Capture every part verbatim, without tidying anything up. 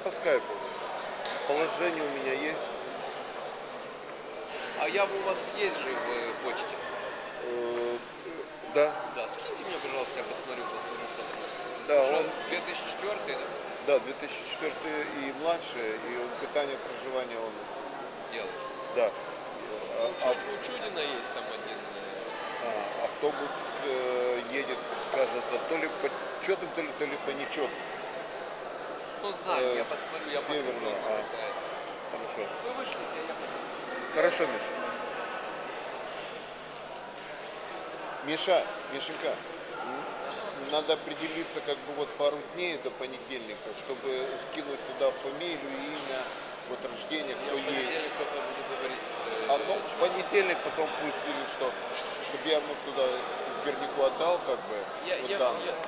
по скайпу. Положение у меня есть. А я у вас есть же в почте? Э, да. Да, скиньте мне, пожалуйста, я посмотрю, посмотрю, что там. Да, Что, он, две тысячи четвёртый, да, да, две тысячи четвёртый и младше, и питание, проживание он, делает? да. Ну, А, что, у Чудина есть там один. э, а, автобус э, едет, кажется, то ли по четым, то ли, то ли по нечетным. Ну, знаю, Э, я посмотрю, я северно, покажу. а. какая. Хорошо. Вы вышлите, я покажу. Хорошо, Миша. Миша, Мишенька, м, надо определиться как бы вот пару дней до понедельника, чтобы скинуть туда фамилию, имя, вот рождение, Я кто в есть. понедельник только буду говорить с... А э, ну, в понедельник потом пусть или что, чтобы я ему туда Горняку отдал, как бы, Я, вот я, данные. я,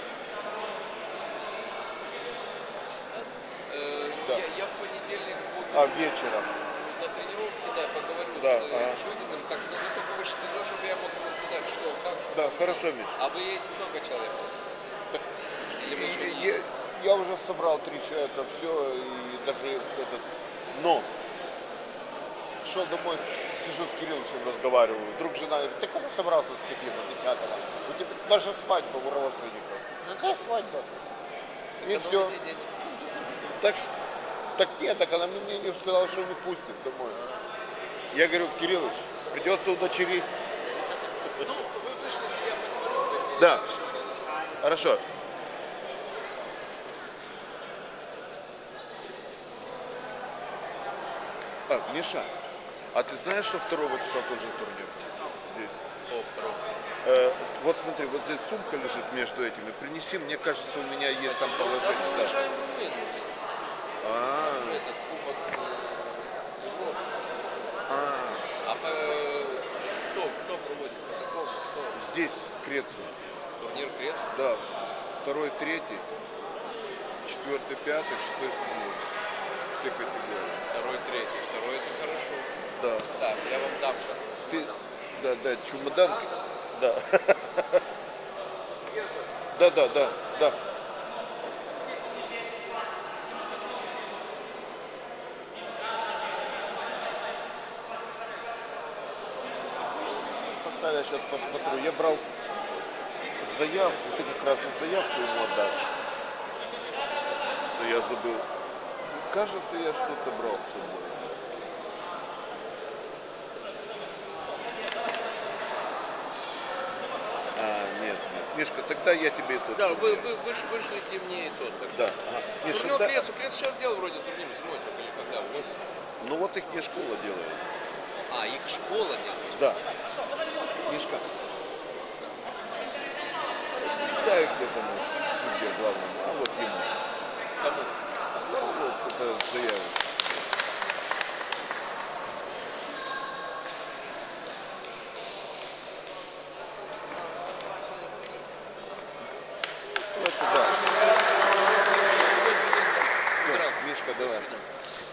э, Да. я, я в понедельник буду А, вечером. на тренировке, да, поговорю Да, с э, ага. Чудиным, как, ну, вы только вышлите, ну, чтобы я мог ему сказать, что, как, что. Да, хорошо, Миш. А вы едете сколько человек? Так, Или вы еще и- не я, я уже собрал три человека, все, и даже этот, но шел домой, сижу с Кирилловичем, разговариваю. Вдруг жена говорит, ты кому собрался, скотина, десятого? У тебя даже свадьба у родственников. Какая свадьба? И все. сэкономите денег? Так, ш- так нет, так она мне не сказала, что не пустит домой. Я говорю, Кириллович, придется удочерить. Ну, вы вышлите, я посмотрю. в эфире. Да, хорошо. А, Миша, а ты знаешь, что второго числа тоже турнир здесь? О, второй. Э, вот смотри, вот здесь сумка лежит между этими. Принеси, мне кажется, у меня есть там Да, положение. мы Да. уезжаем в Румынию. А, Этот кубок э, Европы. а, А по- кто, кто проводит? По какому? Что? здесь Греция. Турнир Крест? Да, второй, третий, четвертый, пятый, шестой, седьмой. Все категории. Второй, третий. Второй это хорошо. Да. Так, я вам дам сейчас. Ты, да, да, чемодан. Да. Да, да, да, да. Поставь, я сейчас посмотрю. Я брал заявку, ты как раз и заявку ему отдашь. Да я забыл. Кажется, я что-то брал с собой. А, нет, нет. Мишка, тогда я тебе это... Да, вы, вы, вы, ж- вышлите мне и тот. Да. Ага. Миша, Турнир да- Крец. Крец сейчас делал вроде турнир зимой только или когда? Осень. Ну вот их не школа делает. А, их школа делает. Да. Мишка. Дай где-то на судье главному, а вот ему. Кому? Ну вот это заяву. Это да. До свидания. Всё, Утра. Мишка, До давай. свидания.